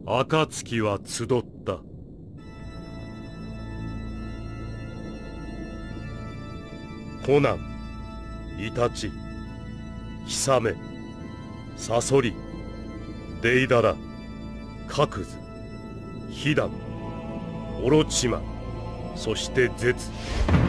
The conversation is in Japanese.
暁は集った。コナン、イタチ、ヒサメ、サソリ、デイダラ、カクズ、ヒダン、オロチマ、そしてゼツ。